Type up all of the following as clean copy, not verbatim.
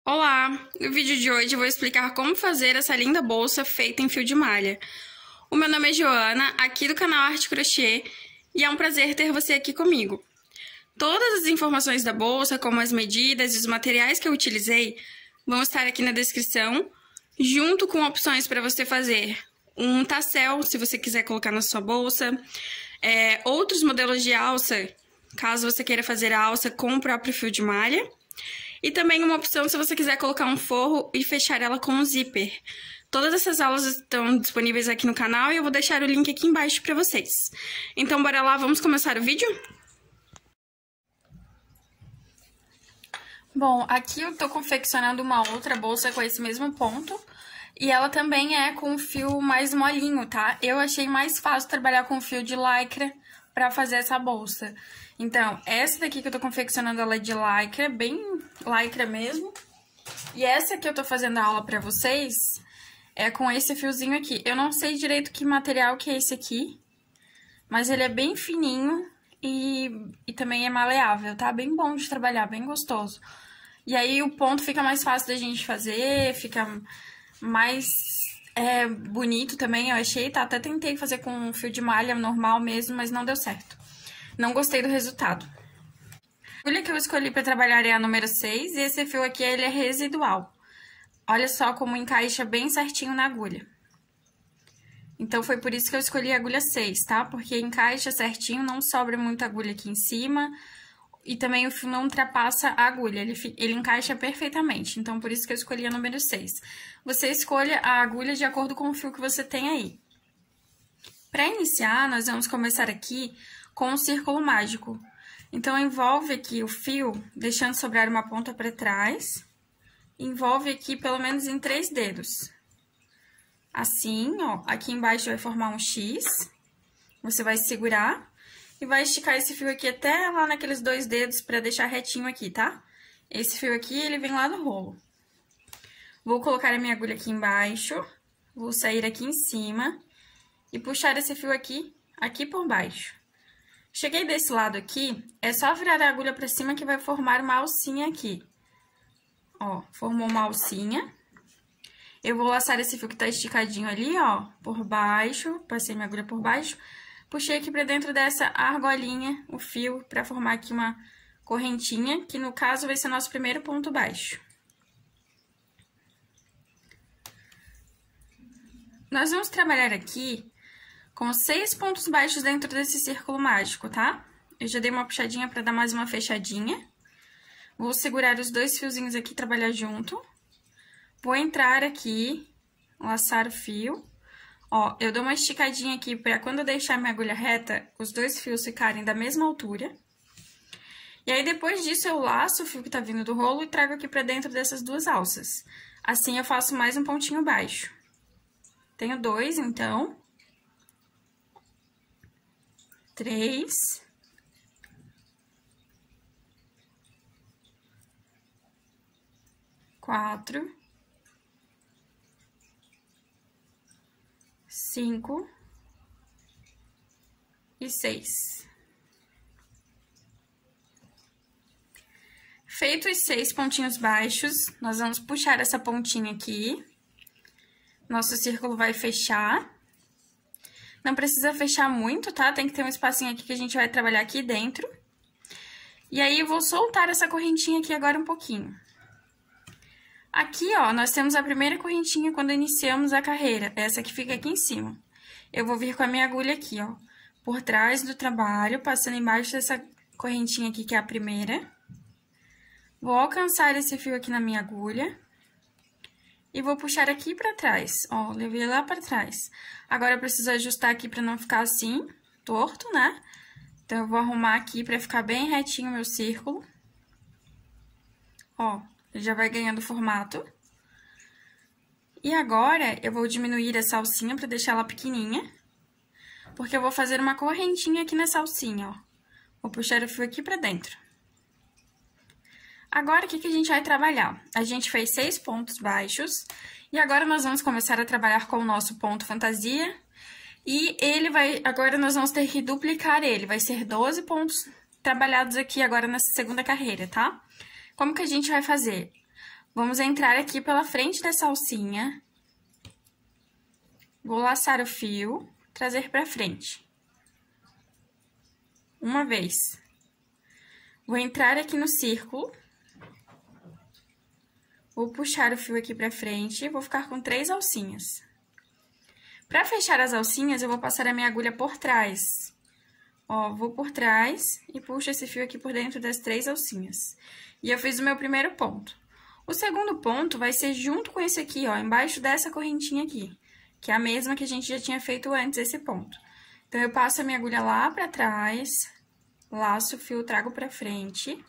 Olá! No vídeo de hoje eu vou explicar como fazer essa linda bolsa feita em fio de malha. O meu nome é Joana, aqui do canal Arte Crochê, e é um prazer ter você aqui comigo. Todas as informações da bolsa, como as medidas e os materiais que eu utilizei, vão estar aqui na descrição, junto com opções para você fazer um tassel, se você quiser colocar na sua bolsa, outros modelos de alça, caso você queira fazer a alça com o próprio fio de malha. E também uma opção se você quiser colocar um forro e fechar ela com um zíper. Todas essas aulas estão disponíveis aqui no canal e eu vou deixar o link aqui embaixo para vocês. Então, bora lá, vamos começar o vídeo? Bom, aqui eu tô confeccionando uma outra bolsa com esse mesmo ponto. E ela também é com fio mais molinho, tá? Eu achei mais fácil trabalhar com fio de lycra pra fazer essa bolsa. Então, essa daqui que eu tô confeccionando, ela é de lycra, bem lycra mesmo. E essa que eu tô fazendo a aula pra vocês é com esse fiozinho aqui. Eu não sei direito que material que é esse aqui, mas ele é bem fininho e também é maleável, tá? Bem bom de trabalhar, bem gostoso. E aí o ponto fica mais fácil da gente fazer, fica mais bonito também, eu achei, tá? Até tentei fazer com fio de malha normal mesmo, mas não deu certo. Não gostei do resultado. A agulha que eu escolhi para trabalhar é a número 6 e esse fio aqui ele é residual. Olha só como encaixa bem certinho na agulha. Então, foi por isso que eu escolhi a agulha 6, tá? Porque encaixa certinho, não sobra muita agulha aqui em cima e também o fio não ultrapassa a agulha, ele encaixa perfeitamente. Então, por isso que eu escolhi a número 6. Você escolha a agulha de acordo com o fio que você tem aí. Para iniciar, nós vamos começar aqui com um círculo mágico. Então, envolve aqui o fio, deixando sobrar uma ponta para trás. Envolve aqui pelo menos em 3 dedos. Assim, ó, aqui embaixo vai formar um X. Você vai segurar e vai esticar esse fio aqui até lá naqueles 2 dedos para deixar retinho aqui, tá? Esse fio aqui, ele vem lá no rolo. Vou colocar a minha agulha aqui embaixo, vou sair aqui em cima e puxar esse fio aqui por baixo. Cheguei desse lado aqui, é só virar a agulha pra cima que vai formar uma alcinha aqui. Ó, formou uma alcinha. Eu vou laçar esse fio que tá esticadinho ali, ó, por baixo, passei minha agulha por baixo. Puxei aqui pra dentro dessa argolinha o fio pra formar aqui uma correntinha, que no caso vai ser nosso primeiro ponto baixo. Nós vamos trabalhar aqui com 6 pontos baixos dentro desse círculo mágico, tá? Eu já dei uma puxadinha pra dar mais uma fechadinha. Vou segurar os 2 fiozinhos aqui e trabalhar junto. Vou entrar aqui, laçar o fio. Ó, eu dou uma esticadinha aqui pra quando eu deixar minha agulha reta, os 2 fios ficarem da mesma altura. E aí, depois disso, eu laço o fio que tá vindo do rolo e trago aqui pra dentro dessas 2 alças. Assim, eu faço mais um pontinho baixo. Tenho 2, então. 3. 4. 5. E 6. Feito os 6 pontinhos baixos, nós vamos puxar essa pontinha aqui. Nosso círculo vai fechar. Não precisa fechar muito, tá? Tem que ter um espacinho aqui que a gente vai trabalhar aqui dentro. E aí, eu vou soltar essa correntinha aqui agora um pouquinho. Aqui, ó, nós temos a primeira correntinha quando iniciamos a carreira. Essa que fica aqui em cima. Eu vou vir com a minha agulha aqui, ó, por trás do trabalho, passando embaixo dessa correntinha aqui, que é a primeira. Vou alcançar esse fio aqui na minha agulha. E vou puxar aqui pra trás, ó, levei lá pra trás. Agora, eu preciso ajustar aqui pra não ficar assim, torto, né? Então, eu vou arrumar aqui pra ficar bem retinho o meu círculo. Ó, ele já vai ganhando formato. E agora, eu vou diminuir essa alcinha pra deixar ela pequenininha. Porque eu vou fazer uma correntinha aqui nessa alcinha, ó. Vou puxar o fio aqui pra dentro. Agora, o que a gente vai trabalhar? A gente fez 6 pontos baixos, e agora nós vamos começar a trabalhar com o nosso ponto fantasia, e agora nós vamos ter que duplicar ele, vai ser 12 pontos trabalhados aqui agora nessa segunda carreira, tá? Como que a gente vai fazer? Vamos entrar aqui pela frente dessa alcinha. Vou laçar o fio, trazer pra frente. Uma vez. Vou entrar aqui no círculo. Vou puxar o fio aqui pra frente e vou ficar com 3 alcinhas. Pra fechar as alcinhas, eu vou passar a minha agulha por trás. Ó, vou por trás e puxo esse fio aqui por dentro das 3 alcinhas. E eu fiz o meu primeiro ponto. O segundo ponto vai ser junto com esse aqui, ó, embaixo dessa correntinha aqui, que é a mesma que a gente já tinha feito antes, esse ponto. Então, eu passo a minha agulha lá pra trás, laço o fio, trago pra frente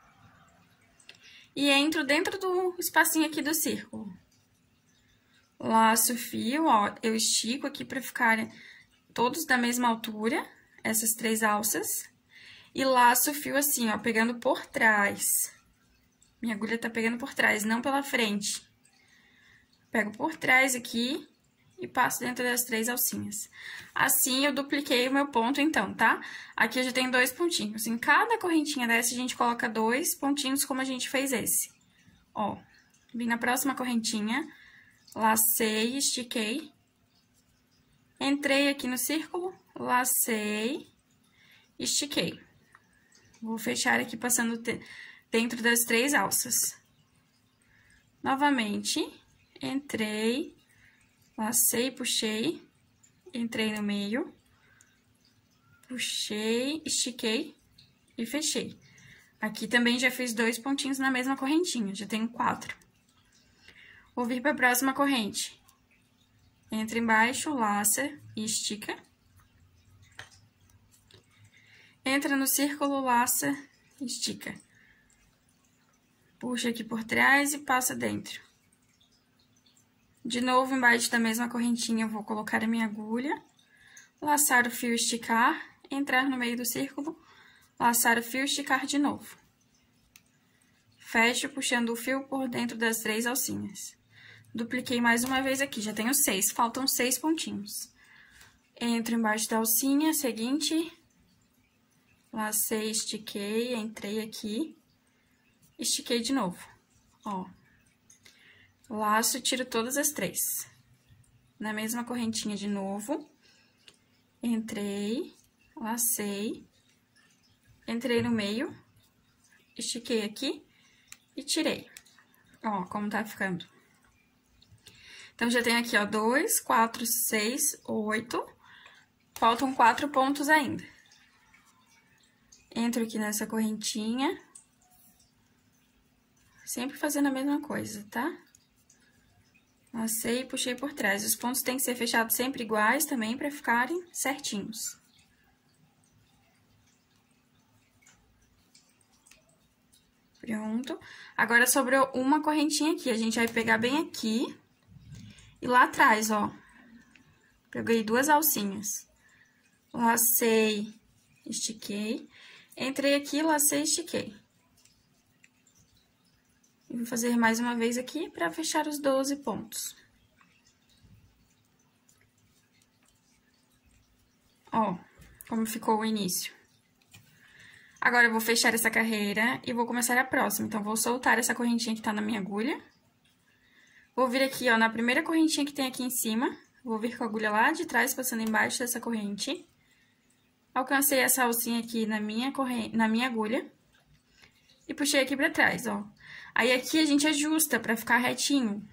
e entro dentro do espacinho aqui do círculo. Laço o fio, ó, eu estico aqui pra ficarem todos da mesma altura, essas 3 alças, e laço o fio assim, ó, pegando por trás. Minha agulha tá pegando por trás, não pela frente. Pego por trás aqui e passo dentro das 3 alcinhas. Assim, eu dupliquei o meu ponto, então, tá? Aqui eu já tenho 2 pontinhos. Em cada correntinha dessa, a gente coloca 2 pontinhos, como a gente fez esse. Ó, vim na próxima correntinha, lacei, estiquei. Entrei aqui no círculo, lacei, estiquei. Vou fechar aqui passando dentro das 3 alças. Novamente, entrei, lacei, puxei, entrei no meio, puxei, estiquei e fechei. Aqui também já fiz 2 pontinhos na mesma correntinha, já tenho 4. Vou vir para a próxima corrente. Entra embaixo, laça e estica. Entra no círculo, laça, estica. Puxa aqui por trás e passa dentro. De novo, embaixo da mesma correntinha, eu vou colocar a minha agulha, laçar o fio, esticar, entrar no meio do círculo, laçar o fio, esticar de novo. Fecho puxando o fio por dentro das 3 alcinhas. Dupliquei mais uma vez aqui, já tenho 6, faltam 6 pontinhos. Entro embaixo da alcinha seguinte, lacei, estiquei, entrei aqui, estiquei de novo, ó. Laço, tiro todas as 3. Na mesma correntinha de novo, entrei, lacei, entrei no meio, estiquei aqui e tirei. Ó, como tá ficando. Então, já tenho aqui, ó, 2, 4, 6, 8. Faltam 4 pontos ainda. Entro aqui nessa correntinha. Sempre fazendo a mesma coisa, tá? Lacei e puxei por trás. Os pontos têm que ser fechados sempre iguais também, pra ficarem certinhos. Pronto. Agora, sobrou uma correntinha aqui. A gente vai pegar bem aqui. E lá atrás, ó. Peguei 2 alcinhas. Lacei, estiquei. Entrei aqui, lacei, estiquei. E vou fazer mais uma vez aqui pra fechar os 12 pontos. Ó, como ficou o início. Agora, eu vou fechar essa carreira e vou começar a próxima. Então, vou soltar essa correntinha que tá na minha agulha. Vou vir aqui, ó, na primeira correntinha que tem aqui em cima. Vou vir com a agulha lá de trás, passando embaixo dessa corrente. Alcancei essa alcinha aqui na minha agulha. E puxei aqui pra trás, ó. Aí, aqui a gente ajusta pra ficar retinho.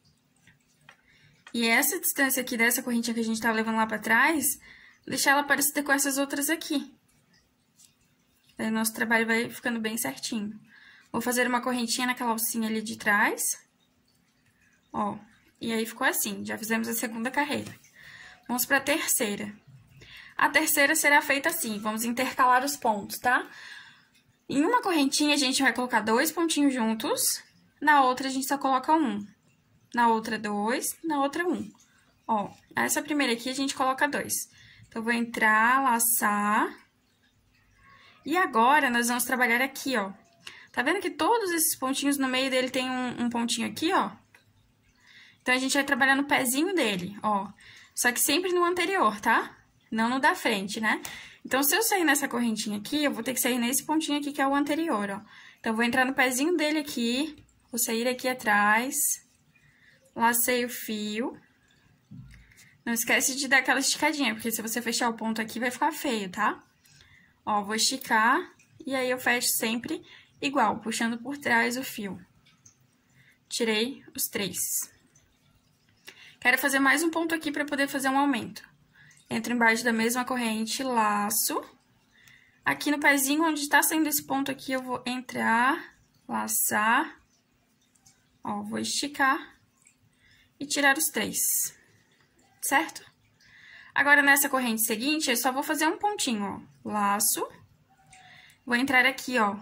E essa distância aqui dessa correntinha que a gente tá levando lá pra trás, deixar ela parecida com essas outras aqui. Daí, o nosso trabalho vai ficando bem certinho. Vou fazer uma correntinha naquela alcinha ali de trás. Ó, e aí ficou assim, já fizemos a segunda carreira. Vamos pra terceira. A terceira será feita assim, vamos intercalar os pontos, tá? Em uma correntinha, a gente vai colocar 2 pontinhos juntos, na outra a gente só coloca 1. Na outra, 2, na outra, 1. Ó, essa primeira aqui a gente coloca 2. Então, eu vou entrar, laçar. E agora, nós vamos trabalhar aqui, ó. Tá vendo que todos esses pontinhos no meio dele tem um pontinho aqui, ó? Então, a gente vai trabalhar no pezinho dele, ó. Só que sempre no anterior, tá? Não no da frente, né? Então, se eu sair nessa correntinha aqui, eu vou ter que sair nesse pontinho aqui, que é o anterior, ó. Então, eu vou entrar no pezinho dele aqui, vou sair aqui atrás, lacei o fio. Não esquece de dar aquela esticadinha, porque se você fechar o ponto aqui, vai ficar feio, tá? Ó, vou esticar e aí eu fecho sempre igual, puxando por trás o fio. Tirei os 3. Quero fazer mais um ponto aqui para poder fazer um aumento. Entro embaixo da mesma corrente, laço. Aqui no pezinho, onde tá saindo esse ponto aqui, eu vou entrar, laçar. Ó, vou esticar e tirar os 3. Certo? Agora, nessa corrente seguinte, eu só vou fazer um pontinho, ó. Laço. Vou entrar aqui, ó,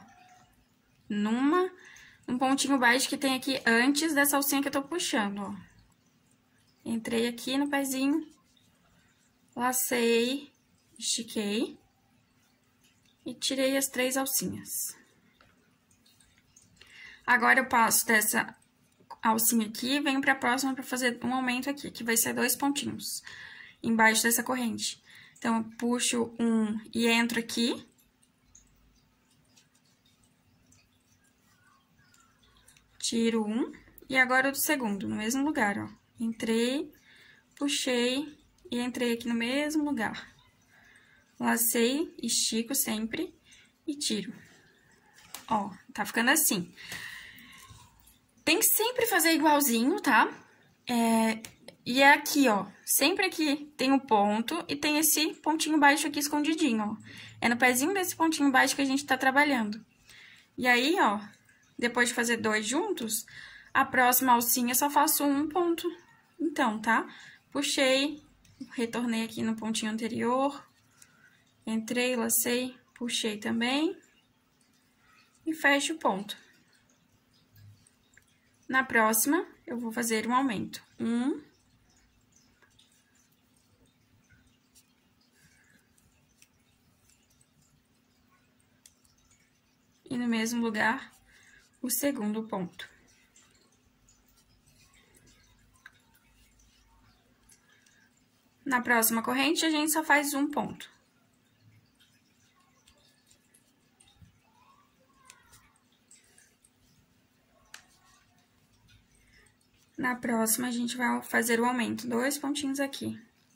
num pontinho baixo que tem aqui antes dessa alcinha que eu tô puxando, ó. Entrei aqui no pezinho, lacei, estiquei e tirei as 3 alcinhas. Agora, eu passo dessa alcinha aqui e venho pra próxima pra fazer um aumento aqui, que vai ser 2 pontinhos embaixo dessa corrente. Então, eu puxo um e entro aqui. Tiro um e agora o do segundo, no mesmo lugar, ó. Entrei, puxei e entrei aqui no mesmo lugar. Lacei, estico sempre e tiro. Ó, tá ficando assim. Tem que sempre fazer igualzinho, tá? E é aqui, ó, sempre aqui tem um ponto e tem esse pontinho baixo aqui escondidinho, ó. É no pezinho desse pontinho baixo que a gente tá trabalhando. E aí, ó, depois de fazer 2 juntos, a próxima alcinha só faço um ponto. Então, tá? Puxei, retornei aqui no pontinho anterior, entrei, lacei, puxei também e fecho o ponto. Na próxima, eu vou fazer um aumento. E no mesmo lugar, o segundo ponto. Na próxima corrente, a gente só faz um ponto. Na próxima, a gente vai fazer o aumento, 2 pontinhos aqui.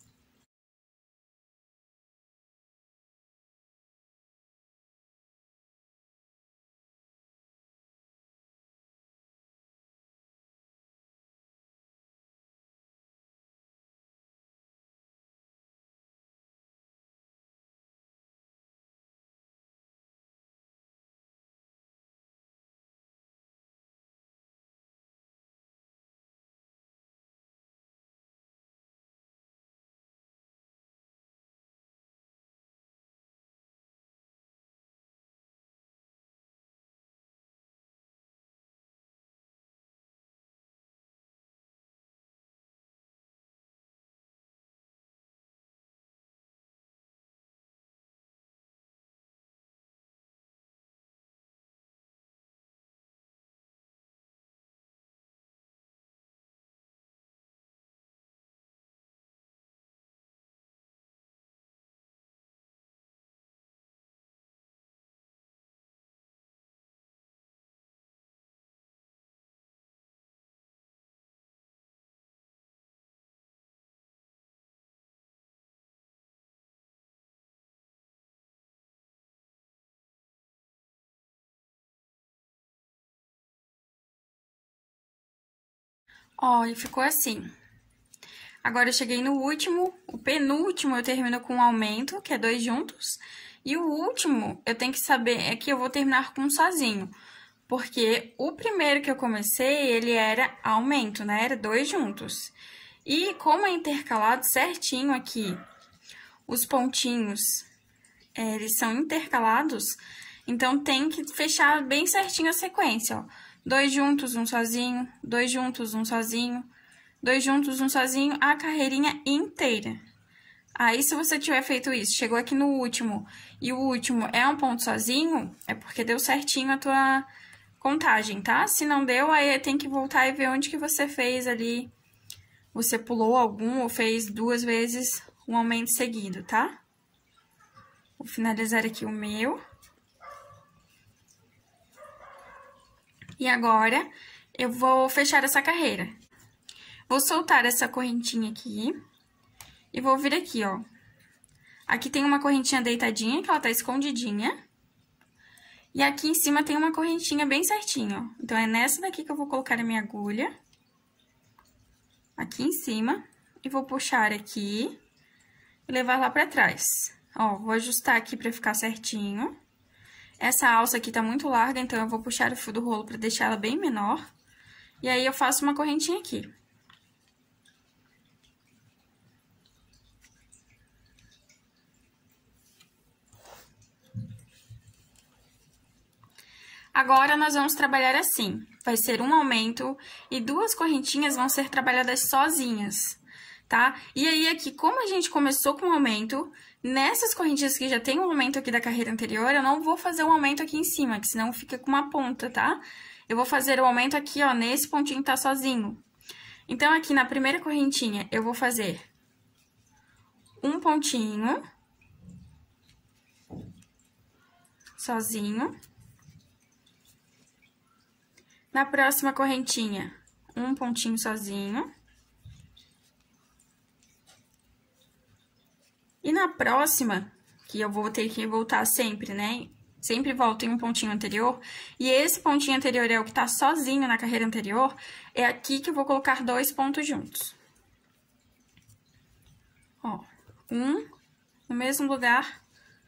Ó, e ficou assim. Agora, eu cheguei no último, o penúltimo eu termino com um aumento, que é 2 juntos. E o último, eu tenho que saber, é que eu vou terminar com um sozinho. Porque o primeiro que eu comecei, ele era aumento, né? Era 2 juntos. E como é intercalado certinho aqui, os pontinhos, eles são intercalados, então tem que fechar bem certinho a sequência, ó. 2 juntos, um sozinho, 2 juntos, um sozinho, 2 juntos, um sozinho, a carreirinha inteira. Aí, se você tiver feito isso, chegou aqui no último, e o último é um ponto sozinho, é porque deu certinho a tua contagem, tá? Se não deu, aí tem que voltar e ver onde que você fez ali, você pulou algum ou fez 2 vezes um aumento seguido, tá? Vou finalizar aqui o meu. E agora, eu vou fechar essa carreira. Vou soltar essa correntinha aqui e vou vir aqui, ó. Aqui tem uma correntinha deitadinha, que ela tá escondidinha. E aqui em cima tem uma correntinha bem certinha, ó. Então, é nessa daqui que eu vou colocar a minha agulha. Aqui em cima. E vou puxar aqui e levar lá pra trás. Ó, vou ajustar aqui pra ficar certinho. Essa alça aqui tá muito larga, então eu vou puxar o fio do rolo pra deixar ela bem menor. E aí, eu faço uma correntinha aqui. Agora, nós vamos trabalhar assim. Vai ser um aumento e 2 correntinhas vão ser trabalhadas sozinhas, tá? E aí, aqui, como a gente começou com um aumento, nessas correntinhas que já tem um aumento aqui da carreira anterior, eu não vou fazer um aumento aqui em cima, que senão fica com uma ponta, tá? Eu vou fazer o aumento aqui, ó, nesse pontinho que tá sozinho. Então, aqui na primeira correntinha, eu vou fazer um pontinho sozinho. Na próxima correntinha, um pontinho sozinho. E na próxima, que eu vou ter que voltar sempre, né? Sempre volto em um pontinho anterior. E esse pontinho anterior é o que tá sozinho na carreira anterior. É aqui que eu vou colocar 2 pontos juntos. Ó, um no mesmo lugar.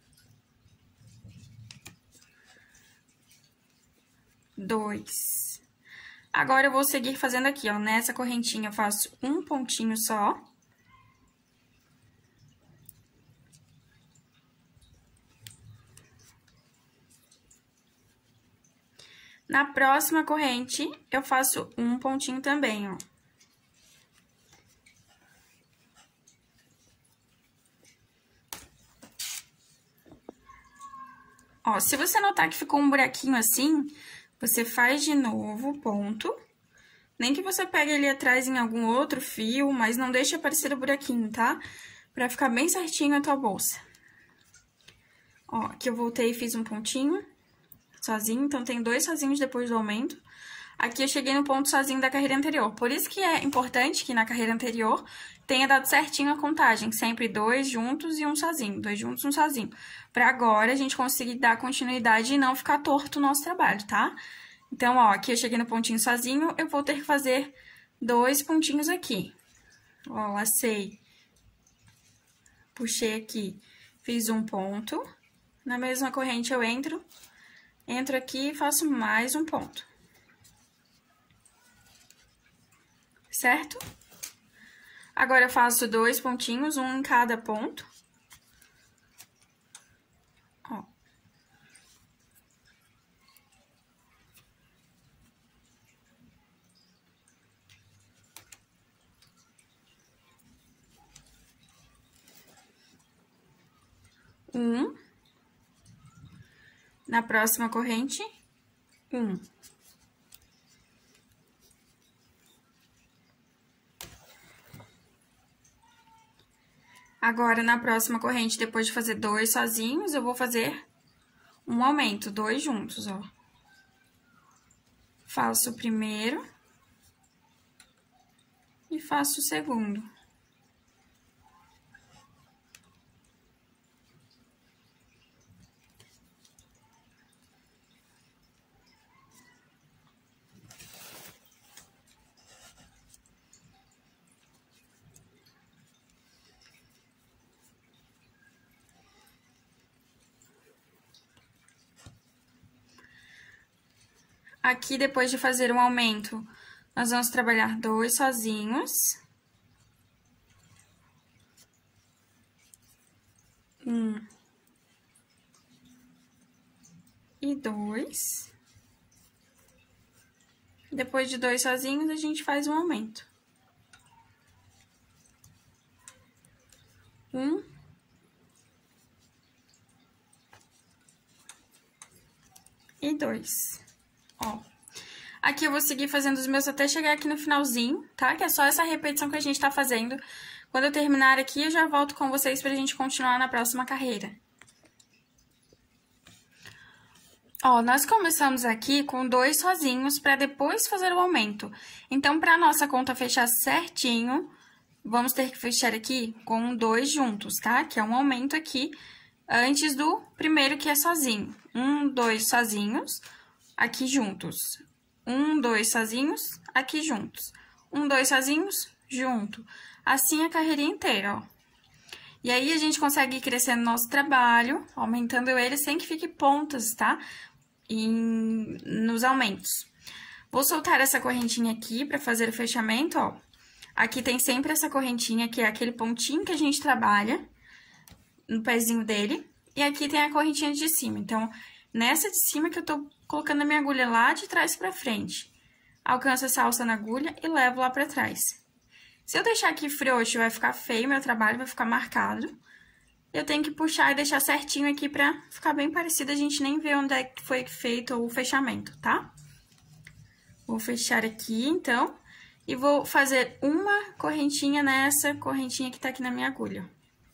2. Agora, eu vou seguir fazendo aqui, ó. Nessa correntinha, eu faço um pontinho só. Na próxima corrente, eu faço um pontinho também, ó. Ó, se você notar que ficou um buraquinho assim, você faz de novo o ponto. Nem que você pegue ele atrás em algum outro fio, mas não deixe aparecer o buraquinho, tá? Pra ficar bem certinho a tua bolsa. Ó, aqui eu voltei e fiz um pontinho sozinho, então tem 2 sozinhos depois do aumento. Aqui eu cheguei no ponto sozinho da carreira anterior. Por isso que é importante que na carreira anterior tenha dado certinho a contagem. Sempre 2 juntos e um sozinho. 2 juntos e um sozinho. Pra agora a gente conseguir dar continuidade e não ficar torto o nosso trabalho, tá? Então, ó, aqui eu cheguei no pontinho sozinho, eu vou ter que fazer 2 pontinhos aqui. Ó, lacei. Puxei aqui, fiz um ponto. Na mesma corrente eu entro aqui e faço mais um ponto. Certo? Agora, eu faço 2 pontinhos, um em cada ponto. Ó. Um. Na próxima corrente, um. Agora, na próxima corrente, depois de fazer 2 sozinhos, eu vou fazer um aumento, 2 juntos, ó. Faço o primeiro e faço o segundo. Aqui, depois de fazer um aumento, nós vamos trabalhar 2 sozinhos. Um. E 2. Depois de 2 sozinhos, a gente faz um aumento. Um. E 2. Ó. Aqui eu vou seguir fazendo os meus até chegar aqui no finalzinho, tá? Que é só essa repetição que a gente tá fazendo. Quando eu terminar aqui, eu já volto com vocês pra gente continuar na próxima carreira. Ó, nós começamos aqui com 2 sozinhos para depois fazer o aumento. Então, para nossa conta fechar certinho, vamos ter que fechar aqui com 2 juntos, tá? Que é um aumento aqui antes do primeiro que é sozinho. 1, 2 sozinhos, aqui juntos. 1, 2 sozinhos, aqui juntos. 1, 2 sozinhos, junto. Assim a carreirinha inteira, ó. E aí, a gente consegue ir crescendo nosso trabalho, aumentando ele sem que fique pontas, tá? Nos aumentos. Vou soltar essa correntinha aqui para fazer o fechamento, ó. Aqui tem sempre essa correntinha, que é aquele pontinho que a gente trabalha no pezinho dele. E aqui tem a correntinha de cima. Então, nessa de cima que eu tô colocando a minha agulha lá de trás pra frente. Alcanço essa alça na agulha e levo lá pra trás. Se eu deixar aqui frouxo, vai ficar feio, meu trabalho vai ficar marcado. Eu tenho que puxar e deixar certinho aqui pra ficar bem parecido, a gente nem vê onde é que foi feito o fechamento, tá? Vou fechar aqui, então, e vou fazer uma correntinha nessa correntinha que tá aqui na minha agulha.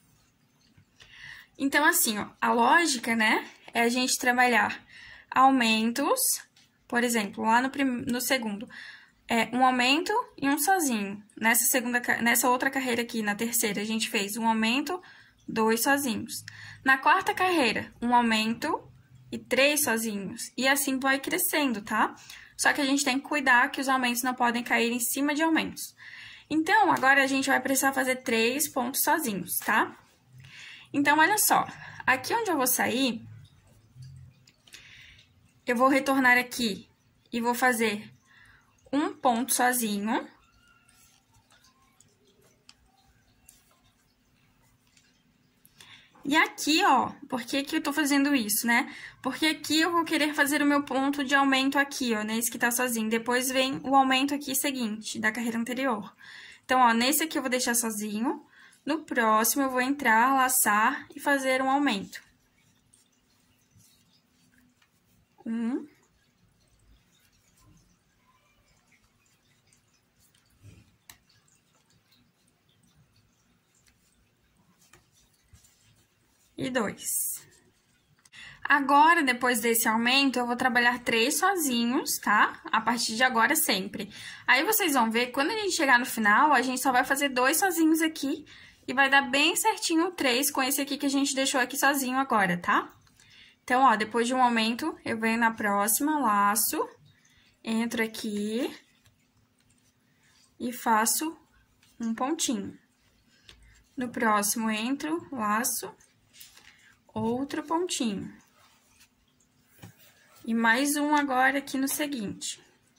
Então, assim, ó, a lógica, né, é a gente trabalhar aumentos, por exemplo, lá no segundo, um aumento e um sozinho. Nessa outra carreira aqui, na terceira, a gente fez um aumento, 2 sozinhos. Na quarta carreira, um aumento e 3 sozinhos. E assim vai crescendo, tá? Só que a gente tem que cuidar que os aumentos não podem cair em cima de aumentos. Então, agora a gente vai precisar fazer 3 pontos sozinhos, tá? Então, olha só. Aqui onde eu vou sair, eu vou retornar aqui e vou fazer um ponto sozinho. E aqui, ó, por que que eu tô fazendo isso, né? Porque aqui eu vou querer fazer o meu ponto de aumento aqui, ó, nesse que tá sozinho. Depois vem o aumento aqui seguinte, da carreira anterior. Então, ó, nesse aqui eu vou deixar sozinho. No próximo, eu vou entrar, laçar e fazer um aumento. 1. E 2. Agora, depois desse aumento, eu vou trabalhar 3 sozinhos, tá? A partir de agora, sempre. Aí, vocês vão ver, quando a gente chegar no final, a gente só vai fazer 2 sozinhos aqui e vai dar bem certinho o 3 com esse aqui que a gente deixou aqui sozinho agora, tá? Então, ó, depois de um aumento, eu venho na próxima, laço, entro aqui e faço um pontinho. No próximo, entro, laço, outro pontinho. E mais um agora aqui no seguinte.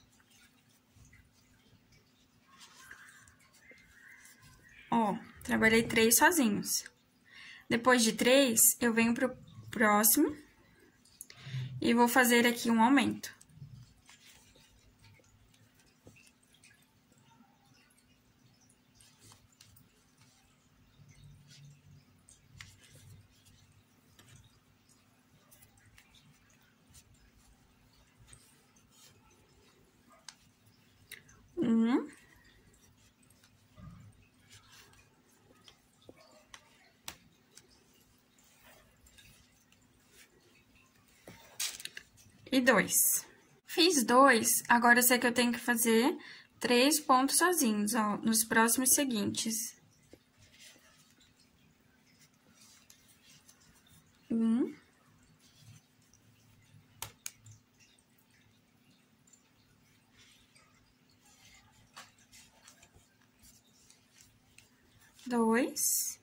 Ó, trabalhei 3 sozinhos. Depois de 3, eu venho pro próximo e vou fazer aqui um aumento. E 2. Fiz 2, agora eu sei que eu tenho que fazer 3 pontos sozinhos, ó, nos próximos seguintes. 1. 2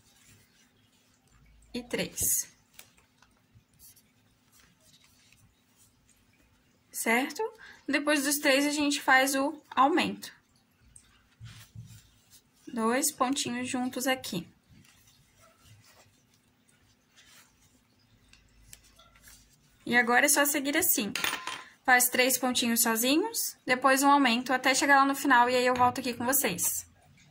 e 3. Certo? Depois dos 3, a gente faz o aumento. 2 pontinhos juntos aqui. E agora é só seguir assim. Faz 3 pontinhos sozinhos, depois um aumento até chegar lá no final e aí eu volto aqui com vocês.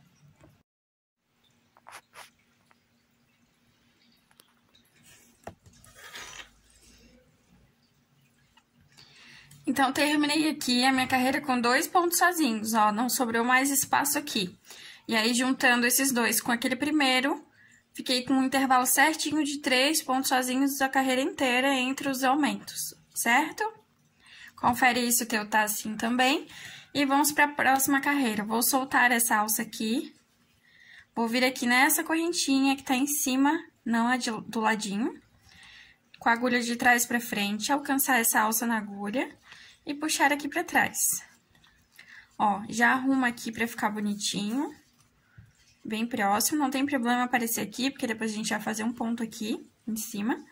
Então, terminei aqui a minha carreira com 2 pontos sozinhos, ó, não sobrou mais espaço aqui. E aí, juntando esses 2 com aquele primeiro, fiquei com um intervalo certinho de 3 pontos sozinhos a carreira inteira entre os aumentos. certo? Confere aí se o teu tá assim também. E vamos para a próxima carreira. Vou soltar essa alça aqui. Vou vir aqui nessa correntinha que tá em cima, não a do ladinho. Com a agulha de trás para frente, alcançar essa alça na agulha e puxar aqui para trás. Ó, já arruma aqui para ficar bonitinho, bem próximo. Não tem problema aparecer aqui, porque depois a gente vai fazer um ponto aqui em cima.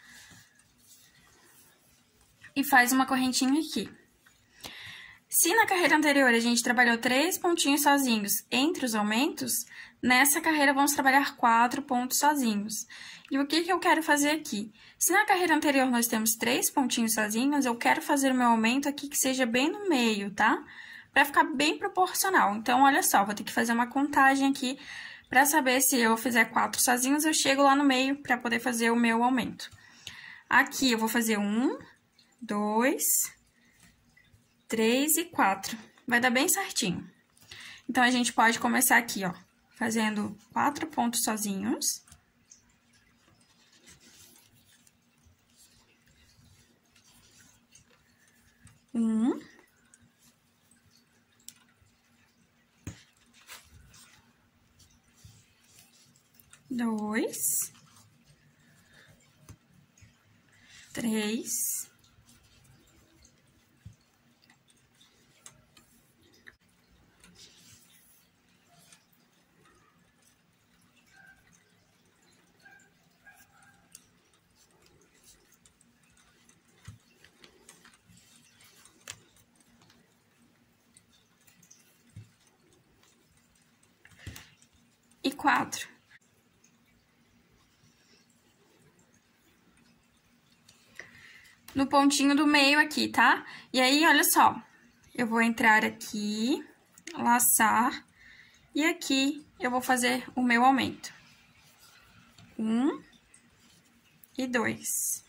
E faz uma correntinha aqui. Se na carreira anterior a gente trabalhou 3 pontinhos sozinhos entre os aumentos, nessa carreira vamos trabalhar 4 pontos sozinhos. E o que eu quero fazer aqui? Se na carreira anterior nós temos 3 pontinhos sozinhos, eu quero fazer o meu aumento aqui que seja bem no meio, tá? Pra ficar bem proporcional. Então, olha só, vou ter que fazer uma contagem aqui pra saber se eu fizer 4 sozinhos, eu chego lá no meio pra poder fazer o meu aumento. Aqui eu vou fazer 1, 2, 3 e 4. Vai dar bem certinho. Então, a gente pode começar aqui, ó, fazendo 4 pontos sozinhos. Um. Dois. Três. E 4. No pontinho do meio aqui, tá? E aí, olha só, eu vou entrar aqui, laçar, e aqui eu vou fazer o meu aumento. 1 e 2.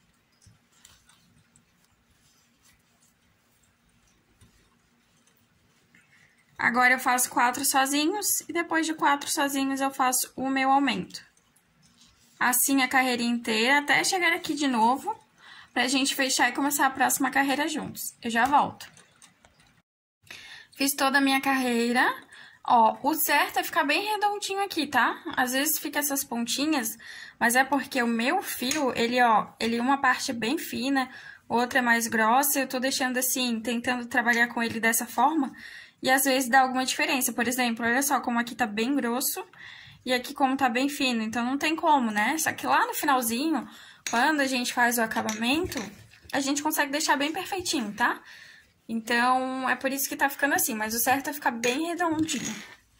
Agora, eu faço 4 sozinhos, e depois de 4 sozinhos, eu faço o meu aumento. Assim, a carreirinha inteira, até chegar aqui de novo, pra gente fechar e começar a próxima carreira juntos. Eu já volto. Fiz toda a minha carreira. Ó, o certo é ficar bem redondinho aqui, tá? Às vezes fica essas pontinhas, mas é porque o meu fio, ele uma parte é bem fina, outra é mais grossa, eu tô deixando assim, tentando trabalhar com ele dessa forma, e às vezes dá alguma diferença. Por exemplo, olha só como aqui tá bem grosso e aqui como tá bem fino, então não tem como, né? Só que lá no finalzinho, quando a gente faz o acabamento, a gente consegue deixar bem perfeitinho, tá? Então, é por isso que tá ficando assim, mas o certo é ficar bem redondinho.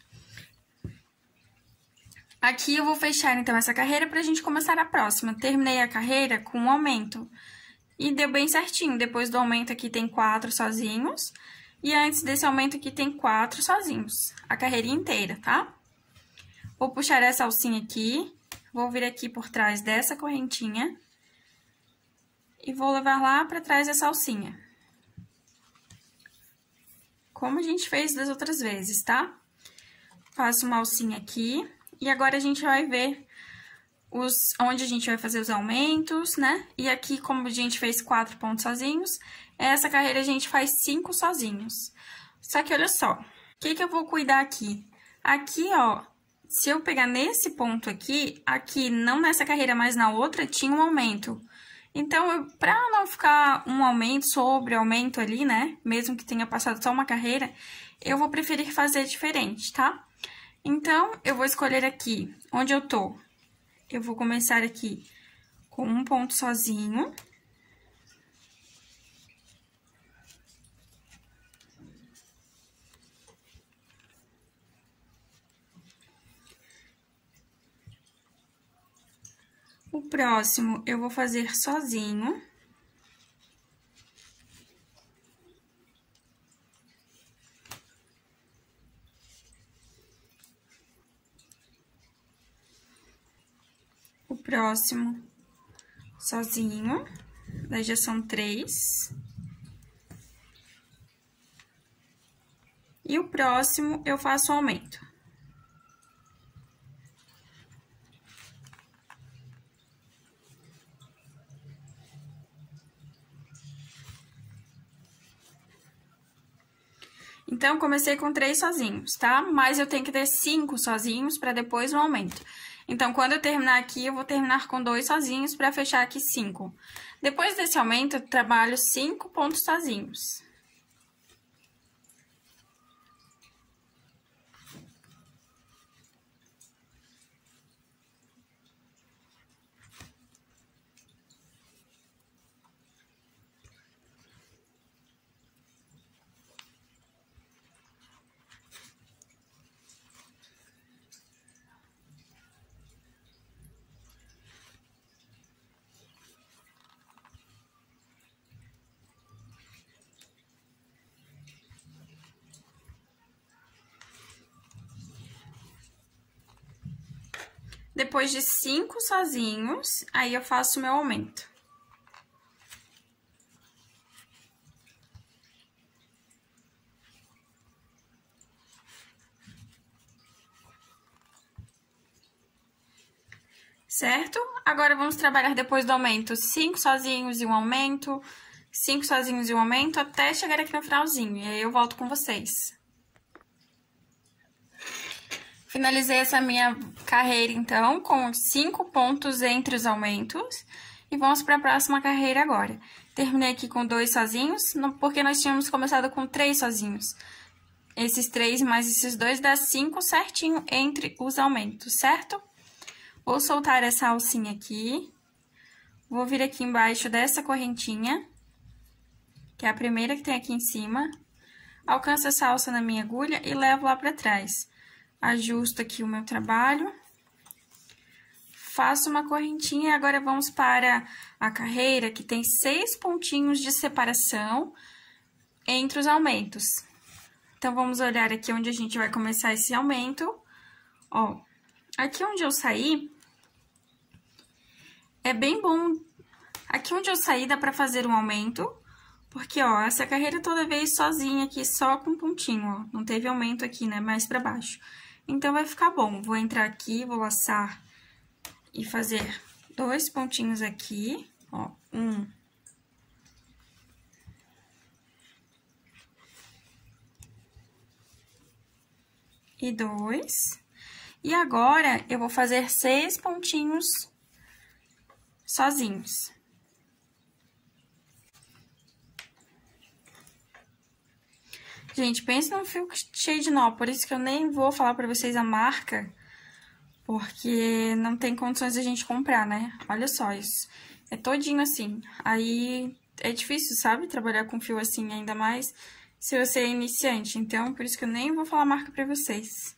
Aqui eu vou fechar, então, essa carreira pra gente começar a próxima. Terminei a carreira com um aumento e deu bem certinho. Depois do aumento aqui tem 4 sozinhos e antes desse aumento aqui tem 4 sozinhos. A carreirinha inteira, tá? Vou puxar essa alcinha aqui, vou vir aqui por trás dessa correntinha e vou levar lá pra trás dessa alcinha. Como a gente fez das outras vezes, tá? Faço uma alcinha aqui e agora a gente vai ver onde a gente vai fazer os aumentos, né? E aqui, como a gente fez 4 pontos sozinhos, essa carreira a gente faz 5 sozinhos. Só que olha só, o que eu vou cuidar aqui? Aqui, ó, se eu pegar nesse ponto aqui, não nessa carreira, mas na outra, tinha um aumento. Então, pra não ficar um aumento sobre aumento ali, né? Mesmo que tenha passado só uma carreira, eu vou preferir fazer diferente, tá? Então, eu vou escolher aqui onde eu tô. Eu vou começar aqui com um ponto sozinho. O próximo, eu vou fazer sozinho. O próximo, sozinho. Daí já são 3. E o próximo, eu faço o aumento. Então, comecei com 3 sozinhos, tá? Mas eu tenho que ter 5 sozinhos para depois um aumento. Então, quando eu terminar aqui, eu vou terminar com 2 sozinhos para fechar aqui 5. Depois desse aumento, eu trabalho 5 pontos sozinhos. Depois de 5 sozinhos, aí eu faço o meu aumento. Certo? Agora, vamos trabalhar depois do aumento 5 sozinhos e um aumento, 5 sozinhos e um aumento, até chegar aqui no finalzinho. E aí, eu volto com vocês. Finalizei essa minha carreira, então, com 5 pontos entre os aumentos. E vamos para a próxima carreira agora. Terminei aqui com 2 sozinhos, porque nós tínhamos começado com 3 sozinhos. Esses 3 mais esses 2 dá 5 certinho entre os aumentos, certo? Vou soltar essa alcinha aqui. Vou vir aqui embaixo dessa correntinha, que é a primeira que tem aqui em cima. Alcanço essa alça na minha agulha e levo lá para trás. Ajusto aqui o meu trabalho. Faço uma correntinha e agora vamos para a carreira, que tem 6 pontinhos de separação entre os aumentos. Então, vamos olhar aqui onde a gente vai começar esse aumento. Ó, aqui onde eu saí, é bem bom. Aqui onde eu saí dá pra fazer um aumento, porque, ó, essa carreira toda veio sozinha aqui, só com pontinho, ó. Não teve aumento aqui, né, mais pra baixo. Então, vai ficar bom. Vou entrar aqui, vou laçar e fazer 2 pontinhos aqui, ó, 1. E 2. E agora, eu vou fazer 6 pontinhos sozinhos. Gente, pensa num fio cheio de nó, por isso que eu nem vou falar pra vocês a marca, porque não tem condições de a gente comprar, né? Olha só isso. É todinho assim. Aí é difícil, sabe? Trabalhar com fio assim, ainda mais se você é iniciante. Então, por isso que eu nem vou falar a marca pra vocês.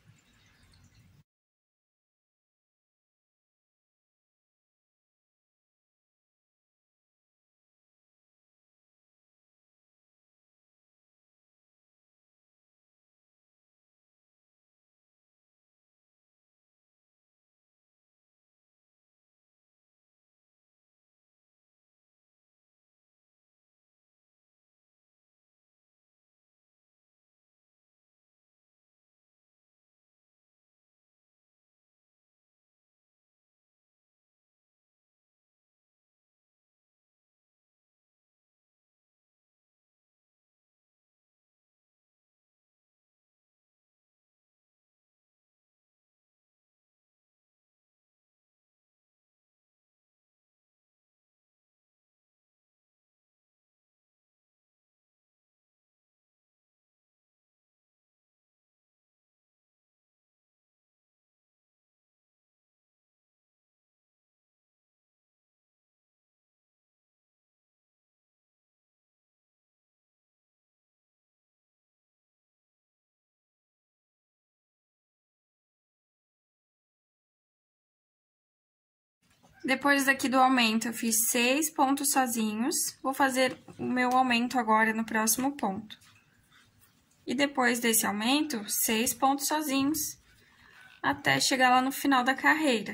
Depois daqui do aumento, eu fiz 6 pontos sozinhos. Vou fazer o meu aumento agora no próximo ponto. E depois desse aumento, 6 pontos sozinhos, até chegar lá no final da carreira.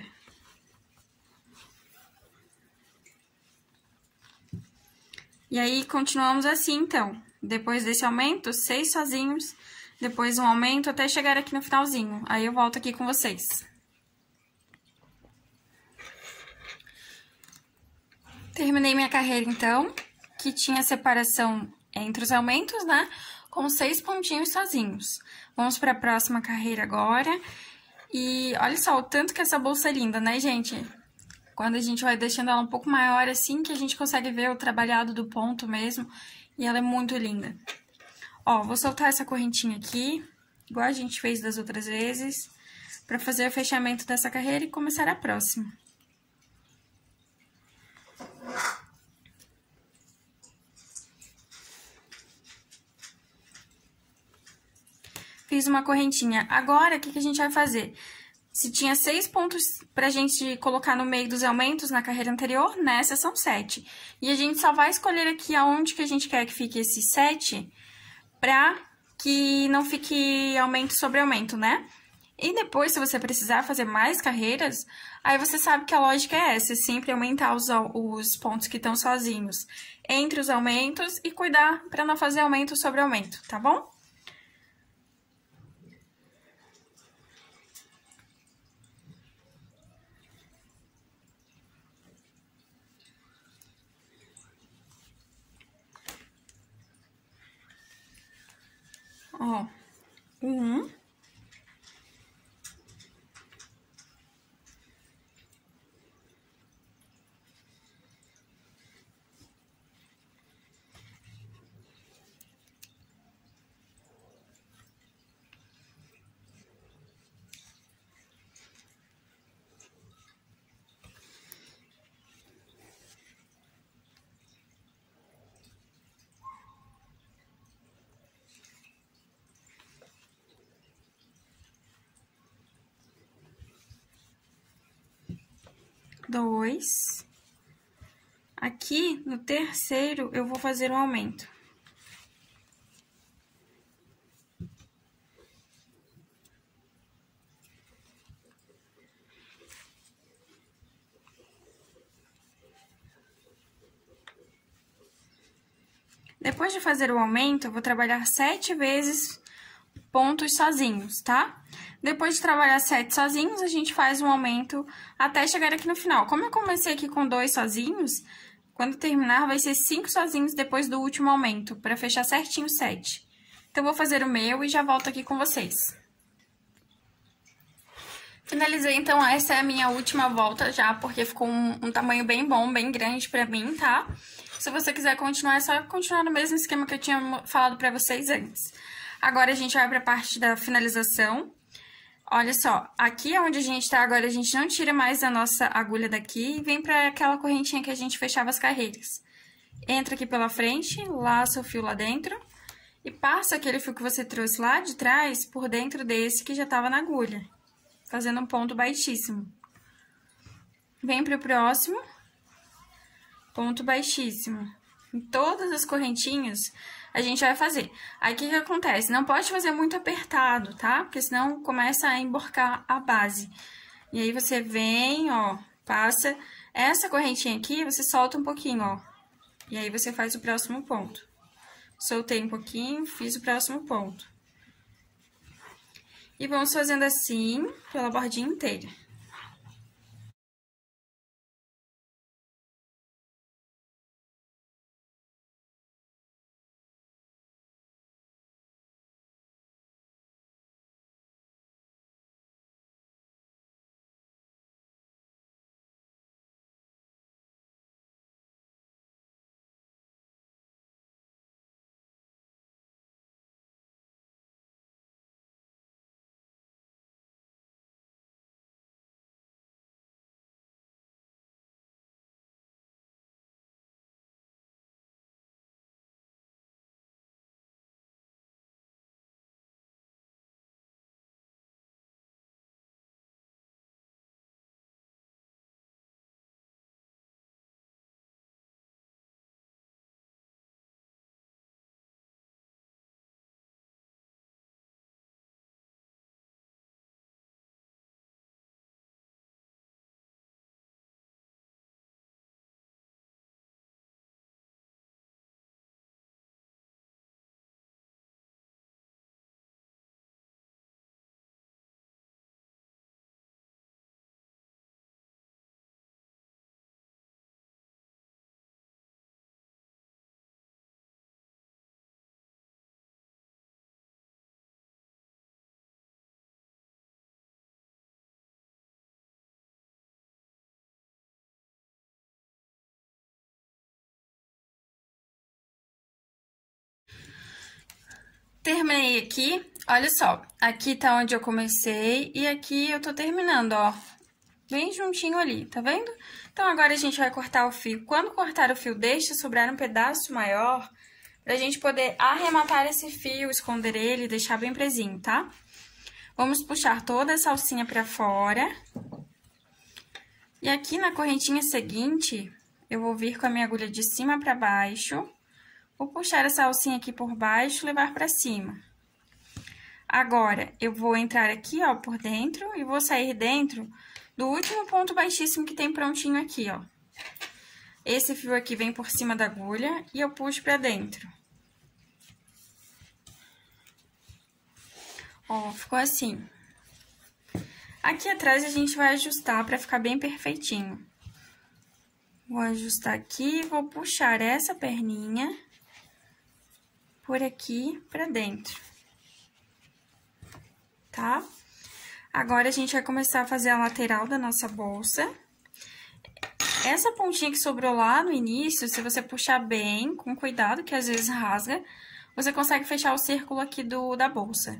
E aí, continuamos assim, então. Depois desse aumento, 6 sozinhos, depois um aumento até chegar aqui no finalzinho. Aí, eu volto aqui com vocês. Terminei minha carreira, então, que tinha separação entre os aumentos, né? com 6 pontinhos sozinhos. Vamos para a próxima carreira agora. E olha só o tanto que essa bolsa é linda, né, gente? Quando a gente vai deixando ela um pouco maior assim, que a gente consegue ver o trabalhado do ponto mesmo. E ela é muito linda. Ó, vou soltar essa correntinha aqui, igual a gente fez das outras vezes, para fazer o fechamento dessa carreira e começar a próxima. Fiz uma correntinha. Agora, o que a gente vai fazer? Se tinha 6 pontos pra gente colocar no meio dos aumentos na carreira anterior, nessa são 7. E a gente só vai escolher aqui aonde que a gente quer que fique esses 7, pra que não fique aumento sobre aumento, né? E depois, se você precisar fazer mais carreiras, aí você sabe que a lógica é essa, sempre aumentar os pontos que estão sozinhos entre os aumentos e cuidar pra não fazer aumento sobre aumento, tá bom? Ó, 1, 2. Aqui, no terceiro, eu vou fazer um aumento. Depois de fazer o aumento, eu vou trabalhar 7 vezes pontos sozinhos, tá? Depois de trabalhar 7 sozinhos, a gente faz um aumento até chegar aqui no final. Como eu comecei aqui com 2 sozinhos, quando terminar vai ser 5 sozinhos depois do último aumento, para fechar certinho 7. Então, eu vou fazer o meu e já volto aqui com vocês. Finalizei, então, essa é a minha última volta já, porque ficou um tamanho bem bom, bem grande pra mim, tá? Se você quiser continuar, é só continuar no mesmo esquema que eu tinha falado pra vocês antes. Agora, a gente vai pra parte da finalização. Olha só, aqui onde a gente tá agora, a gente não tira mais a nossa agulha daqui e vem pra aquela correntinha que a gente fechava as carreiras. Entra aqui pela frente, laça o fio lá dentro e passa aquele fio que você trouxe lá de trás por dentro desse que já tava na agulha, fazendo um ponto baixíssimo. Vem pro próximo, ponto baixíssimo. Em todas as correntinhas, a gente vai fazer. Aí, o que acontece? Não pode fazer muito apertado, tá? Porque senão começa a emborcar a base. E aí, você vem, ó, passa essa correntinha aqui, você solta um pouquinho, ó. E aí, você faz o próximo ponto. Soltei um pouquinho, fiz o próximo ponto. E vamos fazendo assim, pela bordinha inteira. Terminei aqui, olha só, aqui tá onde eu comecei e aqui eu tô terminando, ó, bem juntinho ali, tá vendo? Então, agora a gente vai cortar o fio. Quando cortar o fio, deixa sobrar um pedaço maior pra gente poder arrematar esse fio, esconder ele e deixar bem presinho, tá? Vamos puxar toda essa alcinha pra fora. E aqui na correntinha seguinte, eu vou vir com a minha agulha de cima pra baixo. Vou puxar essa alcinha aqui por baixo e levar pra cima. Agora, eu vou entrar aqui, ó, por dentro e vou sair dentro do último ponto baixíssimo que tem prontinho aqui, ó. Esse fio aqui vem por cima da agulha e eu puxo pra dentro. Ó, ficou assim. Aqui atrás a gente vai ajustar pra ficar bem perfeitinho. Vou ajustar aqui, vou puxar essa perninha por aqui pra dentro, tá? Agora, a gente vai começar a fazer a lateral da nossa bolsa. Essa pontinha que sobrou lá no início, se você puxar bem, com cuidado, que às vezes rasga, você consegue fechar o círculo aqui da bolsa.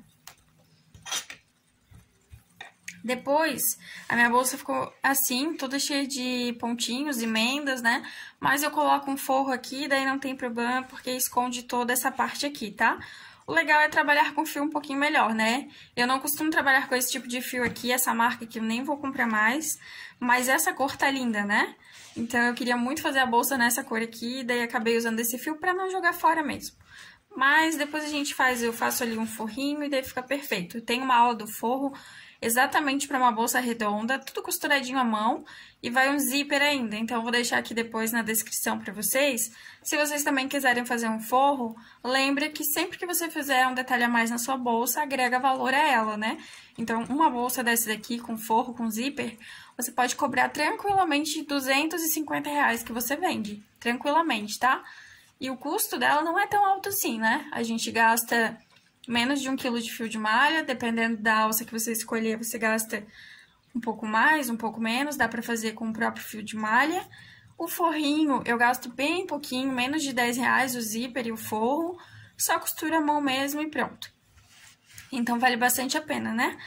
Depois, a minha bolsa ficou assim, toda cheia de pontinhos, emendas, né? Mas eu coloco um forro aqui, daí não tem problema, porque esconde toda essa parte aqui, tá? O legal é trabalhar com fio um pouquinho melhor, né? Eu não costumo trabalhar com esse tipo de fio aqui, essa marca que eu nem vou comprar mais, mas essa cor tá linda, né? Então, eu queria muito fazer a bolsa nessa cor aqui, daí acabei usando esse fio pra não jogar fora mesmo. Mas depois eu faço ali um forrinho e daí fica perfeito. Tem uma aula do forro exatamente para uma bolsa redonda, tudo costuradinho à mão e vai um zíper ainda. Então, eu vou deixar aqui depois na descrição para vocês. Se vocês também quiserem fazer um forro, lembre que sempre que você fizer um detalhe a mais na sua bolsa, agrega valor a ela, né? Então, uma bolsa dessa daqui com forro, com zíper, você pode cobrar tranquilamente R$250 que você vende, tranquilamente, tá? E o custo dela não é tão alto assim, né? A gente gasta menos de 1 quilo de fio de malha, dependendo da alça que você escolher, você gasta um pouco mais, um pouco menos, dá pra fazer com o próprio fio de malha. O forrinho, eu gasto bem pouquinho, menos de R$10 o zíper e o forro, só costura a mão mesmo e pronto. Então, vale bastante a pena, né?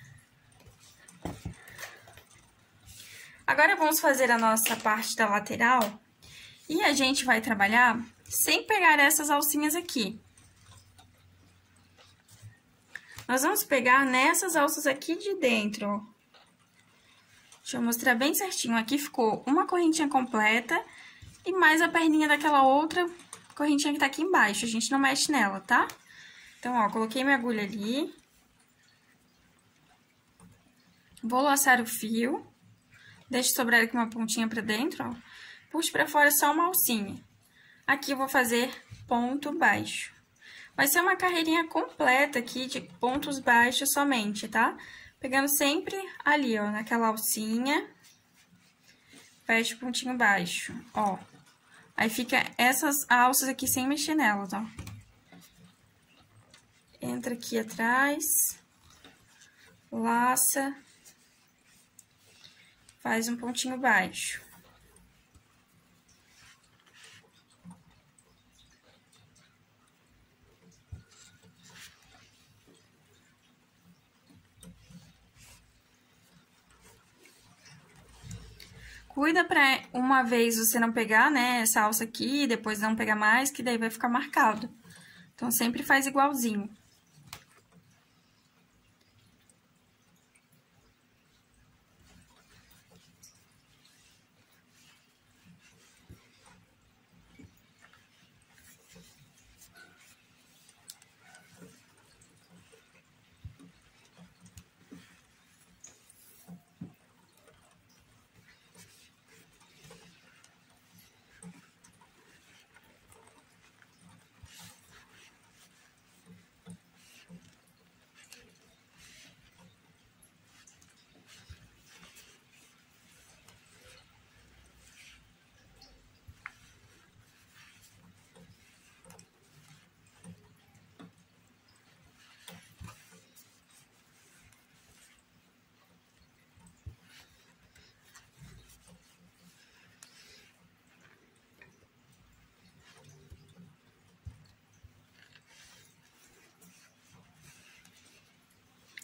Agora, vamos fazer a nossa parte da lateral e a gente vai trabalhar sem pegar essas alcinhas aqui. Nós vamos pegar nessas alças aqui de dentro, ó. Deixa eu mostrar bem certinho. Aqui ficou uma correntinha completa e mais a perninha daquela outra correntinha que tá aqui embaixo. A gente não mexe nela, tá? Então, ó, coloquei minha agulha ali. Vou laçar o fio. Deixo sobrar aqui uma pontinha pra dentro, ó. Puxo pra fora só uma alcinha. Aqui eu vou fazer ponto baixo. Vai ser uma carreirinha completa aqui de pontos baixos somente, tá? Pegando sempre ali, ó, naquela alcinha. Fecha o pontinho baixo, ó. Aí fica essas alças aqui sem mexer nelas, ó. Entra aqui atrás. Laça. Faz um pontinho baixo. Cuida pra uma vez você não pegar, né, essa alça aqui, depois não pegar mais, que daí vai ficar marcado. Então, sempre faz igualzinho.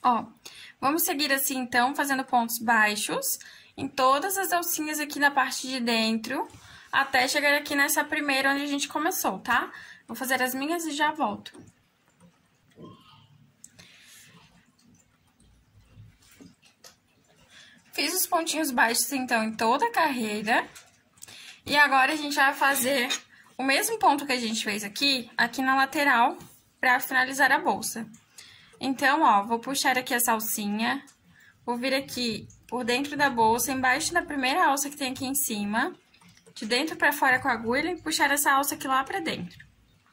Ó, vamos seguir assim, então, fazendo pontos baixos em todas as alcinhas aqui na parte de dentro, até chegar aqui nessa primeira onde a gente começou, tá? Vou fazer as minhas e já volto. Fiz os pontinhos baixos, então, em toda a carreira. E agora, a gente vai fazer o mesmo ponto que a gente fez aqui na lateral, pra finalizar a bolsa. Então, ó, vou puxar aqui essa alcinha, vou vir aqui por dentro da bolsa, embaixo da primeira alça que tem aqui em cima, de dentro pra fora com a agulha, e puxar essa alça aqui lá pra dentro.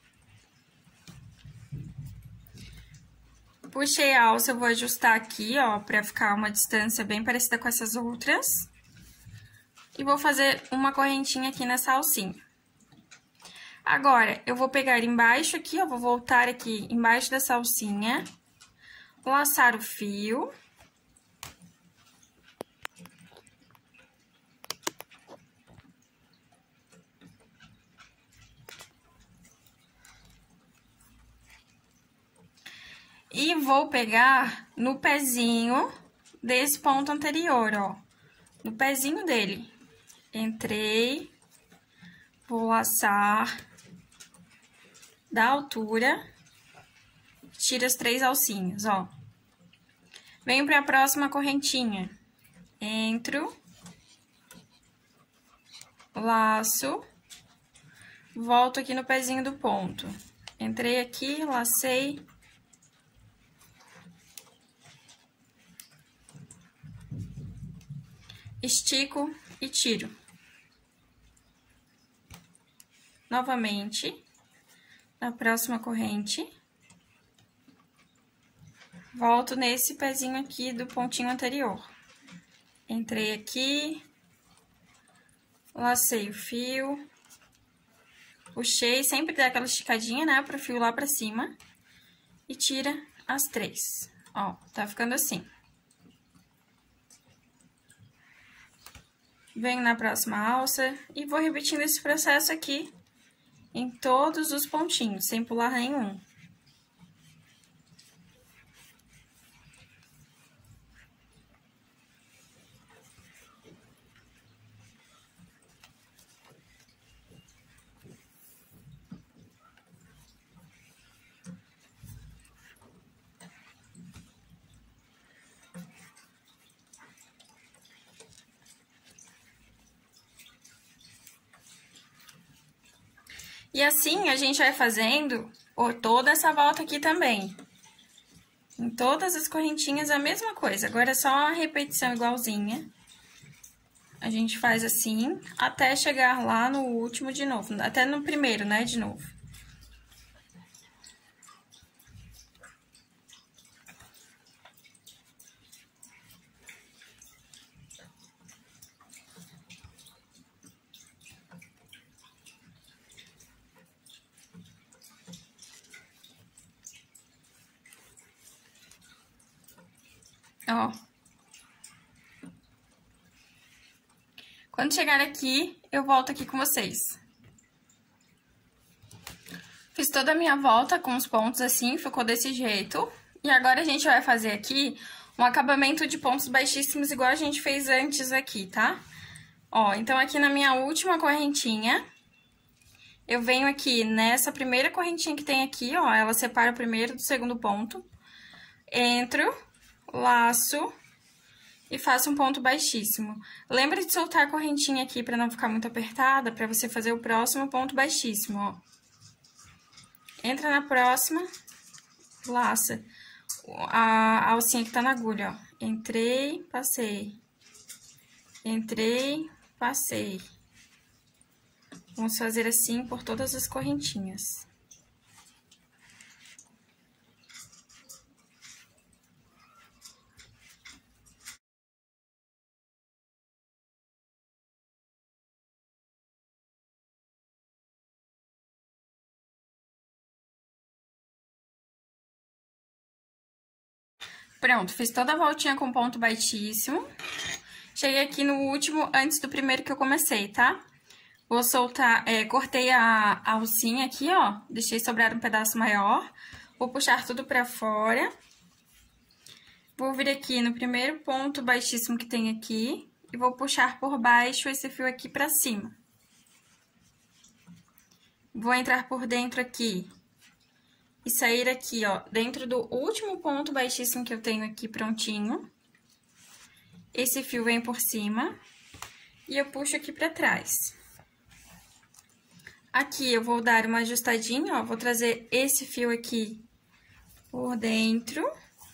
Puxei a alça, eu vou ajustar aqui, ó, pra ficar uma distância bem parecida com essas outras. E vou fazer uma correntinha aqui nessa alcinha. Agora, eu vou pegar embaixo aqui, ó, vou voltar aqui embaixo dessa alcinha, laçar o fio. E vou pegar no pezinho desse ponto anterior, ó, no pezinho dele. Entrei, vou laçar da altura, tiro as 3 alcinhas, ó. Venho para a próxima correntinha, entro, laço, volto aqui no pezinho do ponto. Entrei aqui, lacei. Estico e tiro. Novamente, na próxima corrente, volto nesse pezinho aqui do pontinho anterior. Entrei aqui, lacei o fio, puxei, sempre dá aquela esticadinha, né, pro fio lá pra cima, e tira as 3. Ó, tá ficando assim. Venho na próxima alça e vou repetindo esse processo aqui em todos os pontinhos, sem pular nenhum. E assim, a gente vai fazendo por toda essa volta aqui também. Em todas as correntinhas a mesma coisa, agora é só uma repetição igualzinha. A gente faz assim, até chegar lá no último de novo, até no primeiro, né, de novo. Ó. Quando chegar aqui, eu volto aqui com vocês. Fiz toda a minha volta com os pontos assim, ficou desse jeito. E agora a gente vai fazer aqui um acabamento de pontos baixíssimos, igual a gente fez antes aqui, tá? Ó, então aqui na minha última correntinha, eu venho aqui nessa primeira correntinha que tem aqui, ó, ela separa o primeiro do segundo ponto. Entro, laço e faço um ponto baixíssimo. Lembra de soltar a correntinha aqui pra não ficar muito apertada, pra você fazer o próximo ponto baixíssimo, ó. Entra na próxima, laça a alcinha que tá na agulha, ó. Entrei, passei. Entrei, passei. Vamos fazer assim por todas as correntinhas. Pronto, fiz toda a voltinha com ponto baixíssimo. Cheguei aqui no último, antes do primeiro que eu comecei, tá? Vou soltar, cortei a alcinha aqui, ó. Deixei sobrar um pedaço maior. Vou puxar tudo pra fora. vou vir aqui no primeiro ponto baixíssimo que tem aqui e vou puxar por baixo esse fio aqui pra cima. Vou entrar por dentro aqui e sair aqui, ó, dentro do último ponto baixíssimo que eu tenho aqui prontinho. Esse fio vem por cima e eu puxo aqui pra trás. Aqui eu vou dar uma ajustadinha, ó, vou trazer esse fio aqui por dentro.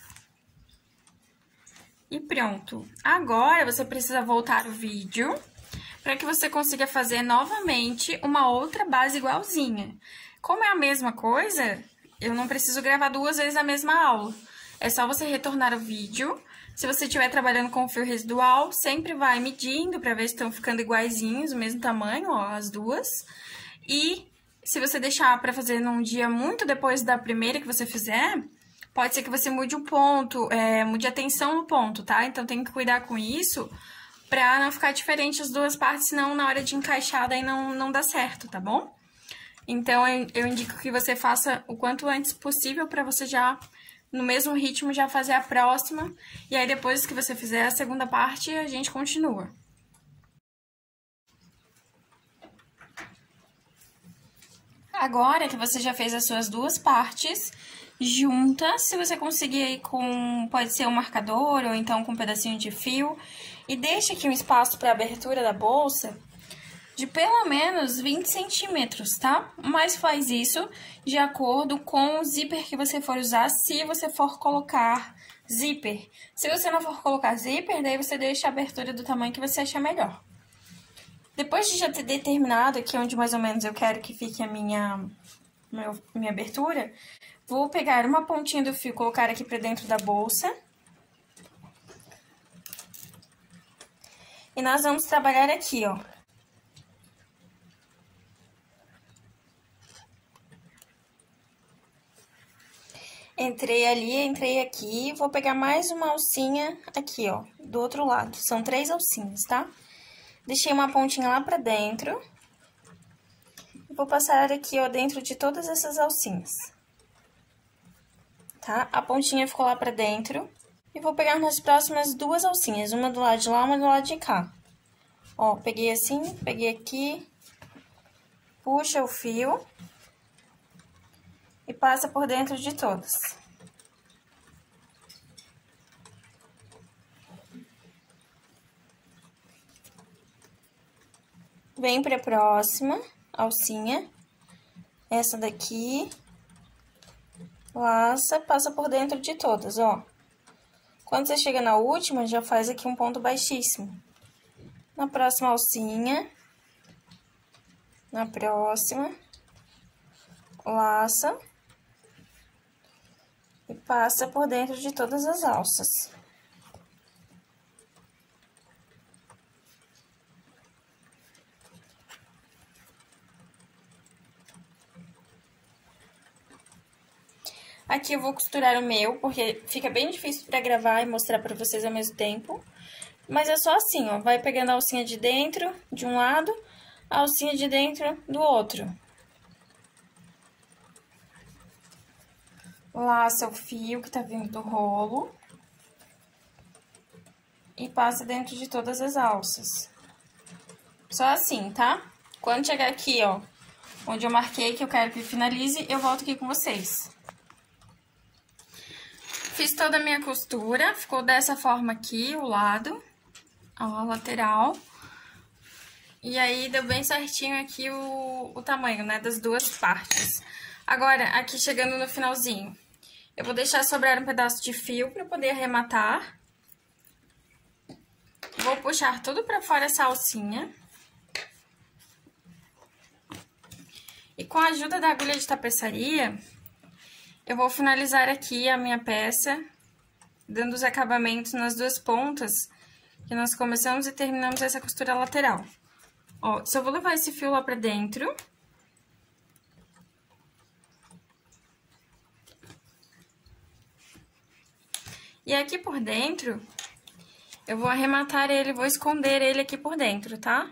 E pronto. Agora, você precisa voltar o vídeo para que você consiga fazer novamente uma outra base igualzinha. Como é a mesma coisa, eu não preciso gravar 2 vezes a mesma aula. É só você retornar o vídeo. Se você estiver trabalhando com fio residual, sempre vai medindo para ver se estão ficando iguaizinhos, o mesmo tamanho, ó, as duas. E se você deixar para fazer num dia muito depois da primeira que você fizer, pode ser que você mude o ponto, mude a tensão no ponto, tá? Então, tem que cuidar com isso pra não ficar diferente as duas partes, senão na hora de encaixar daí não dá certo, tá bom? Então, eu indico que você faça o quanto antes possível pra você já, no mesmo ritmo, já fazer a próxima. E aí, depois que você fizer a segunda parte, a gente continua. Agora que você já fez as suas duas partes, junta, se você conseguir aí com, pode ser um marcador ou então com um pedacinho de fio, e deixa aqui um espaço para abertura da bolsa de pelo menos 20 centímetros, tá? Mas faz isso de acordo com o zíper que você for usar, se você for colocar zíper. Se você não for colocar zíper, daí você deixa a abertura do tamanho que você achar melhor. Depois de já ter determinado aqui onde mais ou menos eu quero que fique a minha abertura, vou pegar uma pontinha do fio e colocar aqui pra dentro da bolsa. E nós vamos trabalhar aqui, ó. Entrei ali, entrei aqui, vou pegar mais uma alcinha aqui, ó, do outro lado. São 3 alcinhas, tá? Deixei uma pontinha lá pra dentro. Vou passar aqui, ó, dentro de todas essas alcinhas. Tá? A pontinha ficou lá pra dentro. E vou pegar nas próximas 2 alcinhas, uma do lado de lá, uma do lado de cá. Ó, peguei assim, peguei aqui. Puxa o fio. E passa por dentro de todas. Vem pra próxima alcinha. Essa daqui. Laça, passa por dentro de todas, ó. Quando você chega na última, já faz aqui um ponto baixíssimo. Na próxima alcinha. Na próxima. Laça. E passa por dentro de todas as alças. Aqui eu vou costurar o meu, porque fica bem difícil pra gravar e mostrar pra vocês ao mesmo tempo. Mas é só assim, ó, vai pegando a alcinha de dentro de um lado, a alcinha de dentro do outro. Laça o fio que tá vindo do rolo. E passa dentro de todas as alças. Só assim, tá? Quando chegar aqui, ó, onde eu marquei que eu quero que finalize, eu volto aqui com vocês. Fiz toda a minha costura, ficou dessa forma aqui, o lado, ó, a lateral. E aí, deu bem certinho aqui o tamanho, né, das duas partes. Agora, aqui chegando no finalzinho, eu vou deixar sobrar um pedaço de fio pra poder arrematar. Vou puxar tudo pra fora essa alcinha. E com a ajuda da agulha de tapeçaria, eu vou finalizar aqui a minha peça, dando os acabamentos nas duas pontas, que nós começamos e terminamos essa costura lateral. Ó, só vou levar esse fio lá pra dentro. E aqui por dentro, eu vou arrematar ele, vou esconder ele aqui por dentro, tá?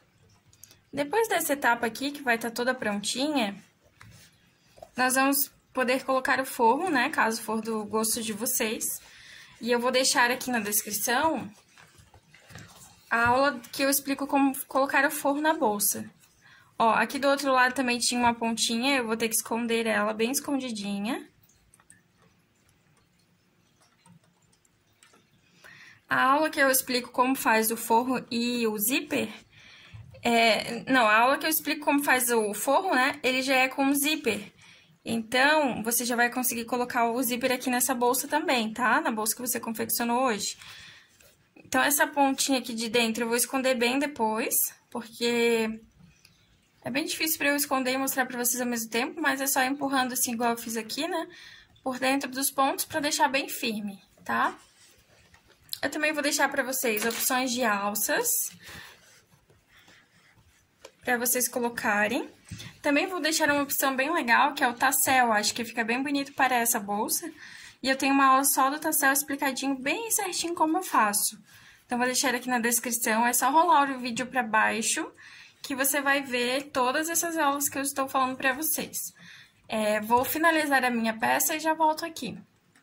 Depois dessa etapa aqui, que vai estar toda prontinha, nós vamos poder colocar o forro, né, caso for do gosto de vocês. E eu vou deixar aqui na descrição a aula que eu explico como colocar o forro na bolsa. Ó, aqui do outro lado também tinha uma pontinha, eu vou ter que esconder ela bem escondidinha. A aula que eu explico como faz o forro e o zíper... a aula que eu explico como faz o forro, né, ele já é com zíper. Então, você já vai conseguir colocar o zíper aqui nessa bolsa também, tá? Na bolsa que você confeccionou hoje. Então, essa pontinha aqui de dentro eu vou esconder bem depois, porque é bem difícil pra eu esconder e mostrar pra vocês ao mesmo tempo, mas é só empurrando assim, igual eu fiz aqui, né? Por dentro dos pontos pra deixar bem firme, tá? Eu também vou deixar pra vocês opções de alças pra vocês colocarem. Também vou deixar uma opção bem legal, que é o tassel. Acho que fica bem bonito para essa bolsa. E eu tenho uma aula só do tassel explicadinho, bem certinho como eu faço. Então, vou deixar aqui na descrição. É só rolar o vídeo para baixo, que você vai ver todas essas aulas que eu estou falando para vocês. Vou finalizar a minha peça e já volto aqui.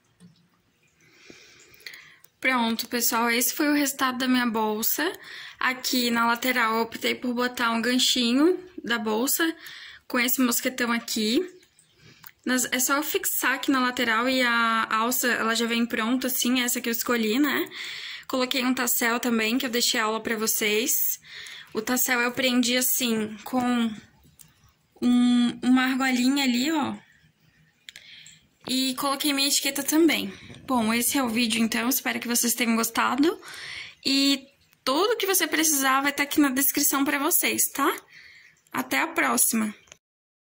Pronto, pessoal, esse foi o resultado da minha bolsa. Aqui na lateral eu optei por botar um ganchinho da bolsa com esse mosquetão aqui. É só eu fixar aqui na lateral e a alça, ela já vem pronta assim, essa que eu escolhi, né? Coloquei um tassel também, que eu deixei a aula pra vocês. O tassel eu prendi assim, com uma argolinha ali, ó. E coloquei minha etiqueta também. Bom, esse é o vídeo, então. Espero que vocês tenham gostado. E tudo que você precisar vai estar aqui na descrição pra vocês, tá? Até a próxima!